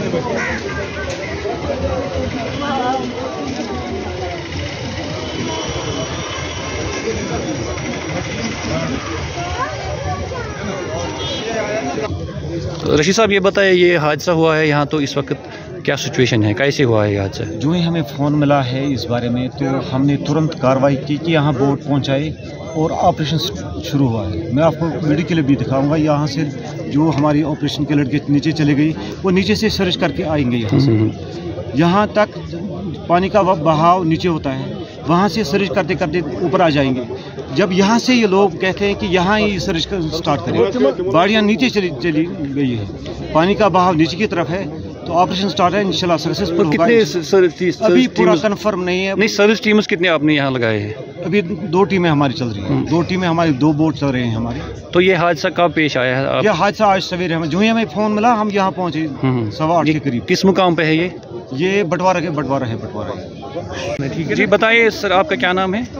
रशीद साहब, ये बताइए, ये हादसा हुआ है यहाँ, तो इस वक्त क्या सिचुएशन है, कैसे हुआ है ये हादसा? जो ही हमें फ़ोन मिला है इस बारे में, तो हमने तुरंत कार्रवाई की कि यहाँ बोट पहुँचाए और ऑपरेशन शुरू हुआ है। मैं आपको वीडियो के लिए भी दिखाऊंगा। यहाँ से जो हमारी ऑपरेशन के लड़के नीचे चले गई, वो नीचे से सर्च करके आएंगे यहाँ से। यहाँ तक पानी का बहाव नीचे होता है, वहाँ से सर्च करते करते ऊपर आ जाएंगे। जब यहाँ से ये लोग कहते हैं कि यहाँ ही सर्च स्टार्ट करें, गाड़ियाँ नीचे चली गई है, पानी का बहाव नीचे की तरफ है, तो ऑपरेशन स्टार्ट है, इंशाल्लाह सक्सेसफुल होगा। अभी पूरा कंफर्म नहीं है। नहीं, सर्विस टीम्स कितने आपने यहाँ लगाए हैं? अभी 2 टीमें हमारी चल रही हैं, 2 टीमें हमारी, 2 बोट चल रहे हैं हमारी। तो ये हादसा कब पेश आया है? यह हादसा आज सवेरे हमें जो ही हमें फोन मिला, हम यहाँ पहुँचे 8:15 के करीब। किस मुकाम पे है ये बटवारा है। ठीक है जी, बताइए सर, आपका क्या नाम है?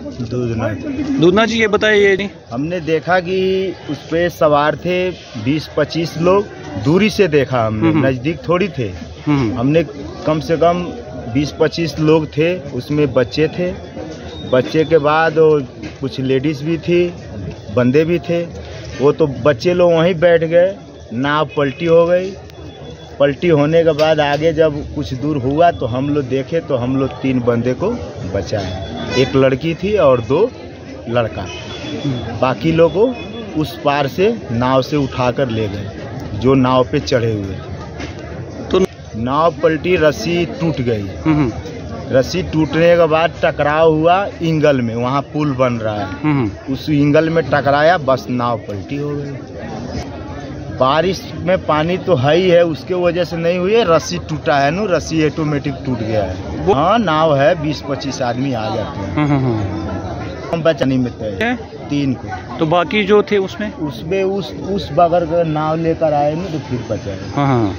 दूधना जी, ये बताइए। हमने देखा कि उस पे सवार थे 20-25 लोग, दूरी से देखा हमने, नजदीक थोड़ी थे। हमने कम से कम 20-25 लोग थे, उसमें बच्चे थे। बच्चे के बाद कुछ लेडीज भी थी, बंदे भी थे। वो तो बच्चे लोग वहीं बैठ गए, नाव पलटी हो गई। पलटी होने के बाद आगे जब कुछ दूर हुआ तो हम लोग देखे, तो हम लोग 3 बंदे को बचाए। 1 लड़की थी और 2 लड़का। बाकी लोग को उस पार से नाव से उठाकर ले गए, जो नाव पे चढ़े हुए। तो नाव पलटी, रस्सी टूट गई। रस्सी टूटने के बाद टकराव हुआ इंगल में, वहाँ पुल बन रहा है, उस इंगल में टकराया, बस नाव पलटी हो गई। बारिश में पानी तो है ही है, उसके वजह से नहीं हुई है, रस्सी टूटा है ना, रस्सी ऑटोमेटिक टूट गया है। हाँ, नाव है, 20-25 आदमी आ जाते हैं। हम बचाने में थे 3 को। तो बाकी जो थे उसमें उस बगल का नाव लेकर आए ना, तो फिर बचाए।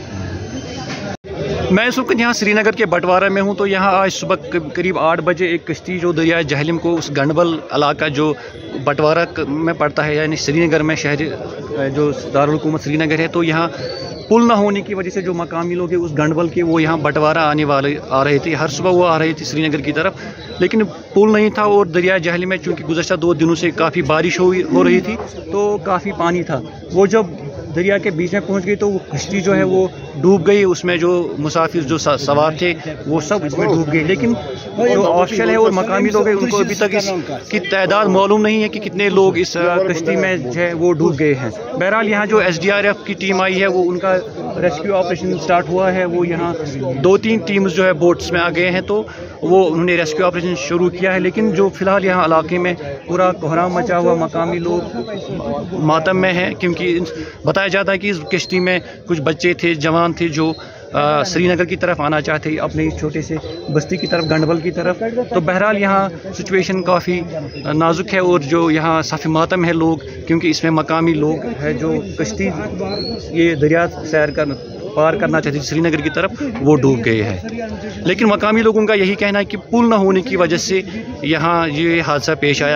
मैं इस वक्त यहाँ श्रीनगर के बटवारा में हूँ। तो यहाँ आज सुबह करीब 8 बजे एक कश्ती जो दरिया जहलम को, उस गंडबल इलाका जो बटवारा में पड़ता है, यानी श्रीनगर में शहर जो दारुल हुकूमत श्रीनगर है, तो यहाँ पुल ना होने की वजह से जो मकामी लोग हैं उस गंडबल के, वो यहाँ बटवारा आ रहे थे। हर सुबह वो आ रहे थे श्रीनगर की तरफ, लेकिन पुल नहीं था। और दरिया जहलम में चूँकि गुज़श्ता 2 दिनों से काफ़ी बारिश हो रही थी, तो काफ़ी पानी था। वो जब दरिया के बीच में पहुंच गई तो वो कश्ती जो है वो डूब गई। उसमें जो मुसाफिर जो सवार थे वो सब इसमें डूब गए। लेकिन जो ऑफिशियल है और मकामी लोग हैं, उनको अभी तक इसकी तादाद मालूम नहीं है कि कितने लोग इस कश्ती में जो है वो डूब गए हैं। बहरहाल यहाँ जो SDRF की टीम आई है, वो उनका रेस्क्यू ऑपरेशन स्टार्ट हुआ है। वो यहाँ 2-3 टीम्स जो है बोट्स में आ गए हैं, तो वो उन्होंने रेस्क्यू ऑपरेशन शुरू किया है। लेकिन जो फिलहाल यहाँ इलाके में पूरा कोहराम मचा हुआ, मकामी लोग मातम में हैं, क्योंकि बताया जाता है कि इस कश्ती में कुछ बच्चे थे, जवान थे, जो श्रीनगर की तरफ आना चाहते, अपने छोटे से बस्ती की तरफ, गंडबल की तरफ। तो बहरहाल यहाँ सिचुएशन काफ़ी नाजुक है और जो यहाँ सफ़ी मातम है लोग, क्योंकि इसमें मकामी लोग हैं जो कश्ती ये दरिया पार करना चाहते थे श्रीनगर की तरफ, वो डूब गए हैं। लेकिन मकामी लोगों का यही कहना है कि पुल न होने की वजह से यहाँ ये हादसा पेश आया।